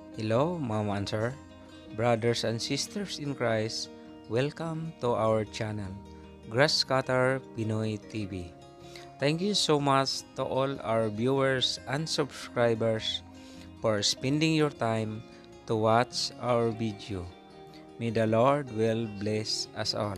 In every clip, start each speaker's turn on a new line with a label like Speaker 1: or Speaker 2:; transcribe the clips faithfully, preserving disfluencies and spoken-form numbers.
Speaker 1: Hello, Mama and Sir, brothers and sisters in Christ. Welcome to our channel, Grasscutter Pinoy T V. Thank you so much to all our viewers and subscribers for spending your time to watch our video. May the Lord will bless us all.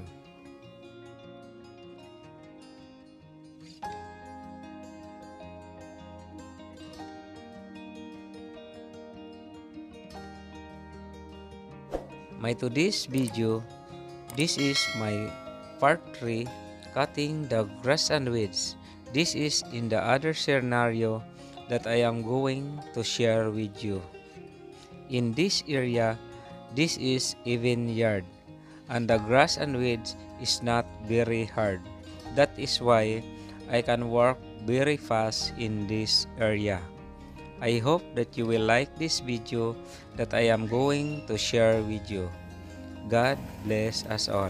Speaker 1: My today's video, this is my part three, cutting the grass and weeds. This is in the other scenario that I am going to share with you. In this area, this is even yard, and the grass and weeds is not very hard. That is why I can work very fast in this area. I hope that you will like this video that I am going to share with you. God bless us all.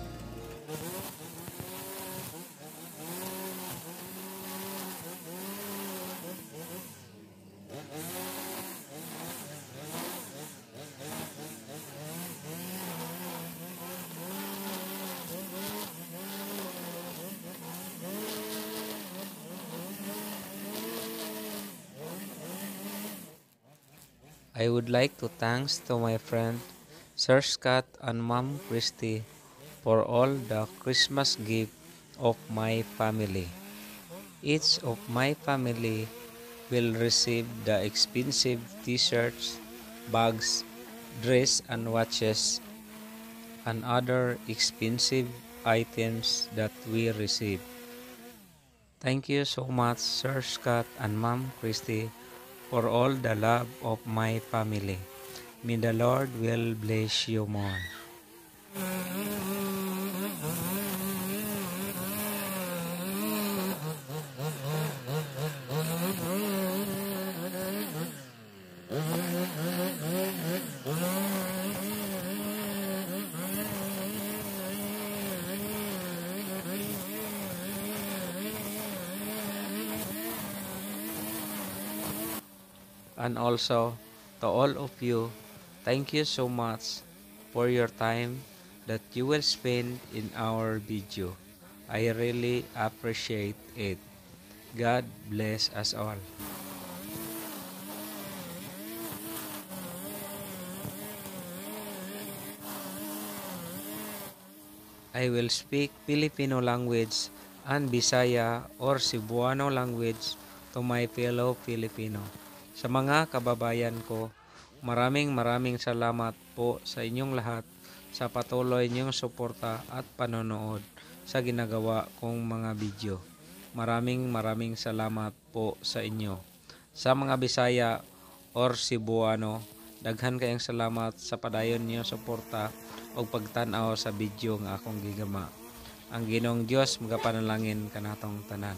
Speaker 1: I would like to thanks to my friend Sir Scott and Mom Christy for all the Christmas gift of my family. Each of my family will receive the expensive t-shirts, bags, dress and watches, and other expensive items that we receive. Thank you so much, Sir Scott and Mom Christy, for all the love of my family. May the Lord will bless you more. And also, to all of you, thank you so much for your time that you will spend in our video. I really appreciate it. God bless us all. I will speak Filipino language and Bisaya or Cebuano language to my fellow Filipino. Sa mga kababayan ko, maraming maraming salamat po sa inyong lahat sa patuloy niyong suporta at panonood sa ginagawa kong mga video. Maraming maraming salamat po sa inyo. Sa mga Bisaya or Cebuano, daghan kayong salamat sa padayon niyo suporta o pagtan-aw sa video nga akong gigama. Ang Ginoong Dios magapanalangin kanatong tanan.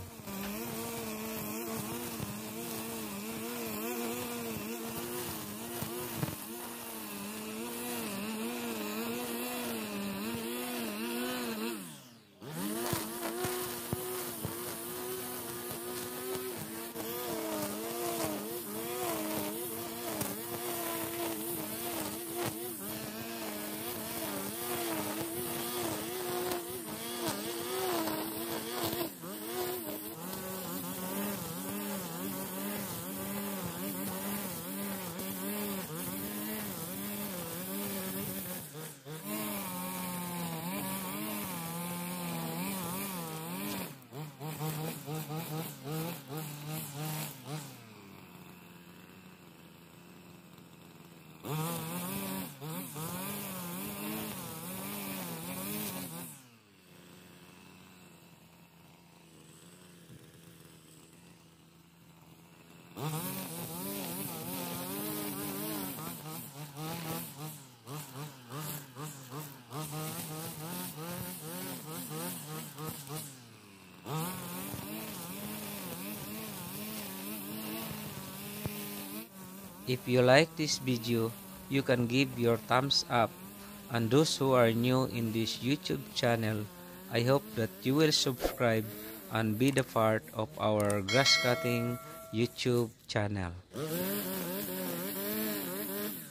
Speaker 1: If you like this video, you can give your thumbs up. And those who are new in this YouTube channel, I hope that you will subscribe and be the part of our grass cutting YouTube channel.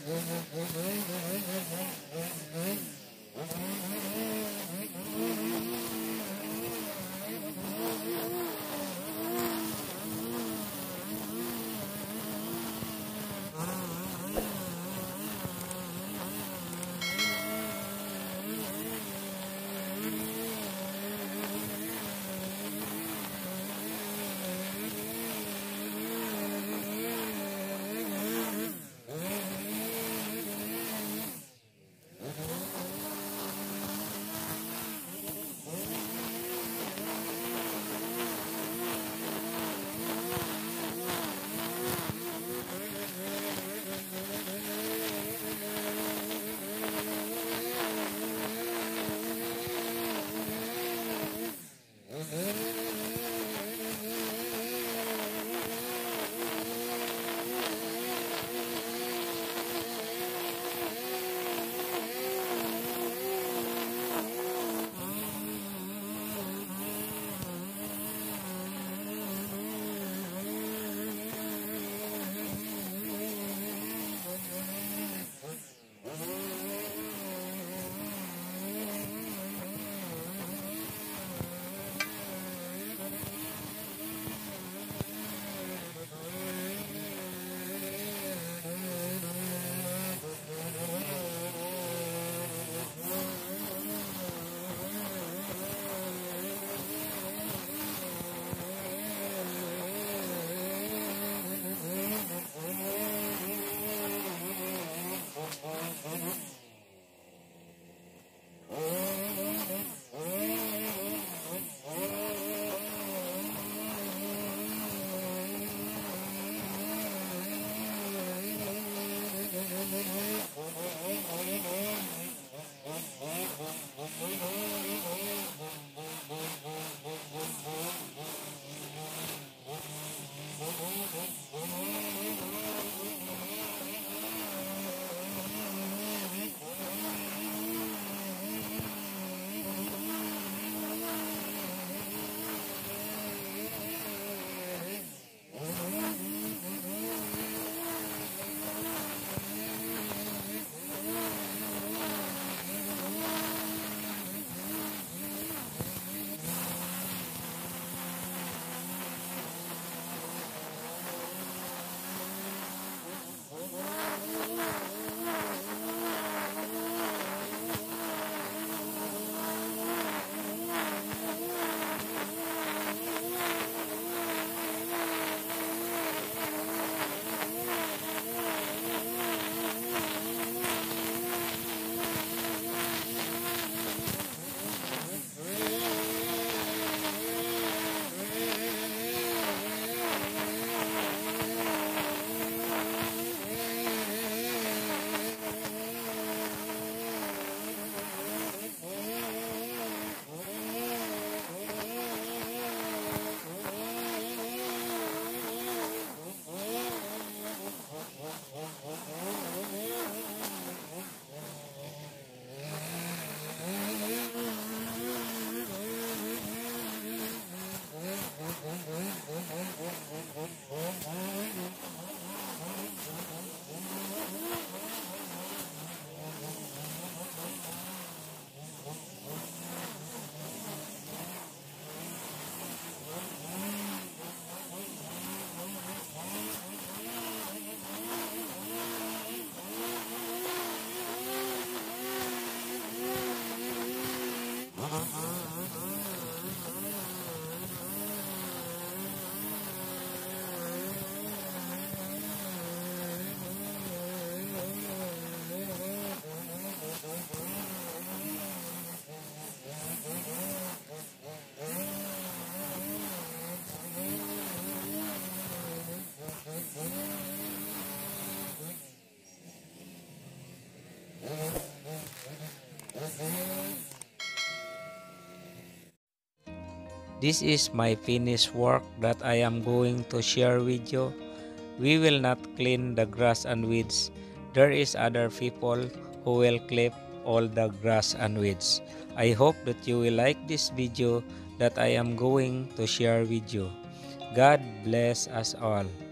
Speaker 1: This is my finished work that I am going to share with you. We will not clean the grass and weeds. There is other people who will clip all the grass and weeds. I hope that you will like this video that I am going to share with you. God bless us all.